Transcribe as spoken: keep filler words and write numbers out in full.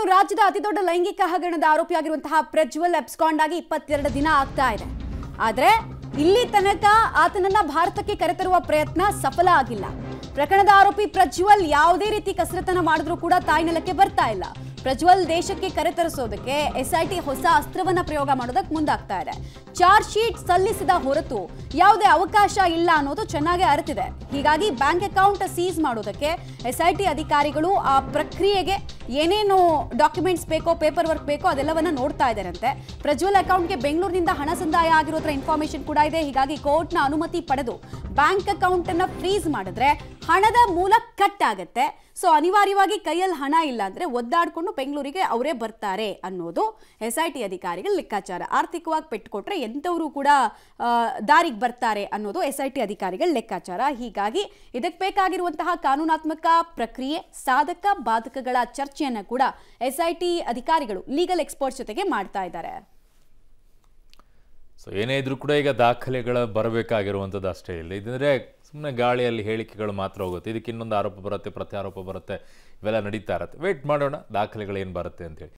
ಇನ್ನು ರಾಜ್ಯದ ಅತಿದೊಡ್ಡ ಲೈಂಗಿಕ ಹಗರಣದ ಆರೋಪಿಯಾಗಿರುವಂತಹ ಪ್ರಜ್ವಲ್ ಅಬ್ಸ್ಕಾಂಡ್ ಆಗಿ ಇಪ್ಪತ್ತೆರಡು ದಿನ ಆಗ್ತಾ ಇದೆ. ಆದರೆ ಇಲ್ಲಿ ತನಕ ಆತನನ್ನ ಭಾರತಕ್ಕೆ ಕರೆತರುವ ಪ್ರಯತ್ನ ಸಫಲ ಆಗಿಲ್ಲ. ಪ್ರಕರಣದ ಆರೋಪಿ ಪ್ರಜ್ವಲ್ ಯಾವುದೇ ರೀತಿ ಕಸರತ್ತನ್ನ ಮಾಡಿದ್ರೂ ಕೂಡ ತಾಯ್ನೆಲಕ್ಕೆ ಬರ್ತಾ ಇಲ್ಲ. ಪ್ರಜ್ವಲ್ ದೇಶಕ್ಕೆ ಕರೆತರಿಸೋದಕ್ಕೆ ಎಸ್ಐಟಿ ಹೊಸ ಅಸ್ತ್ರವನ್ನ ಪ್ರಯೋಗ ಮಾಡೋದಕ್ಕೆ ಮುಂದಾಗ್ತಾ ಇದೆ. ಚಾರ್ಜ್ ಶೀಟ್ ಸಲ್ಲಿಸಿದ ಹೊರತು ಯಾವುದೇ ಅವಕಾಶ ಇಲ್ಲ ಅನ್ನೋದು ಚೆನ್ನಾಗಿ ಅರಿತಿದೆ. ಹೀಗಾಗಿ ಬ್ಯಾಂಕ್ ಅಕೌಂಟ್ ಸೀಸ್ ಮಾಡೋದಕ್ಕೆ ಎಸ್ಐಟಿ ಅಧಿಕಾರಿಗಳು ಆ ಪ್ರಕ್ರಿಯೆಗೆ ಏನೇನು ಡಾಕ್ಯುಮೆಂಟ್ಸ್ ಬೇಕೋ, ಪೇಪರ್ ವರ್ಕ್ ಬೇಕೋ ಅದೆಲ್ಲವನ್ನ ನೋಡ್ತಾ ಇದ್ದಾರಂತೆ. ಪ್ರಜ್ವಲ್ ಅಕೌಂಟ್ಗೆ ಬೆಂಗಳೂರಿನಿಂದ ಹಣ ಸಂದಾಯ ಆಗಿರೋದ್ರ ಇನ್ಫಾರ್ಮೇಶನ್ ಕೂಡ ಇದೆ. ಹೀಗಾಗಿ ಕೋರ್ಟ್ನ ಅನುಮತಿ ಪಡೆದು ಬ್ಯಾಂಕ್ ಅಕೌಂಟ್ ಅನ್ನ ಫ್ರೀಸ್ ಮಾಡಿದ್ರೆ ಹಣದ ಮೂಲ ಕಟ್ ಆಗುತ್ತೆ. ಸೊ ಅನಿವಾರ್ಯವಾಗಿ ಕೈಯಲ್ಲಿ ಹಣ ಇಲ್ಲ ಅಂದ್ರೆ ಒದ್ದಾಡ್ಕೊಂಡು ಬೆಂಗಳೂರಿಗೆ ಅವರೇ ಬರ್ತಾರೆ ಅನ್ನೋದು ಎಸ್ಐಟಿ ಅಧಿಕಾರಿಗಳ ಲೆಕ್ಕಾಚಾರ. ಆರ್ಥಿಕವಾಗಿ ಪೆಟ್ಟುಕೊಟ್ರೆ ಎಂಥವರು ಕೂಡ ದಾರಿಗೆ ಬರ್ತಾರೆ ಅನ್ನೋದು ಎಸ್ಐಟಿ ಅಧಿಕಾರಿಗಳ ಲೆಕ್ಕಾಚಾರ. ಹೀಗಾಗಿ ಇದಕ್ಕೆ ಬೇಕಾಗಿರುವಂತಹ ಕಾನೂನಾತ್ಮಕ ಪ್ರಕ್ರಿಯೆ, ಸಾಧಕ ಬಾಧಕಗಳ ಚರ್ಚೆಯನ್ನ ಕೂಡ ಎಸ್ಐಟಿ ಅಧಿಕಾರಿಗಳು ಲೀಗಲ್ ಎಕ್ಸ್ಪರ್ಟ್ಸ್ ಜೊತೆಗೆ ಮಾಡ್ತಾ ಇದ್ದಾರೆ. ಸೊ ಏನೇ ಇದ್ರೂ ಕೂಡ ಈಗ ದಾಖಲೆಗಳ ಬರಬೇಕಾಗಿರುವಂಥದ್ದು ಅಷ್ಟೇ ಇಲ್ಲ. ಇದಂದರೆ ಸುಮ್ಮನೆ ಗಾಳಿಯಲ್ಲಿ ಹೇಳಿಕೆಗಳು ಮಾತ್ರ ಹೋಗುತ್ತೆ. ಇದಕ್ಕೆ ಇನ್ನೊಂದು ಆರೋಪ ಬರುತ್ತೆ, ಪ್ರತ್ಯಾರೋಪ ಬರುತ್ತೆ, ಇವೆಲ್ಲ ನಡೀತಾ ಇರುತ್ತೆ. ವೇಟ್ ಮಾಡೋಣ ದಾಖಲೆಗಳು ಏನು ಬರುತ್ತೆ ಅಂತೇಳಿ.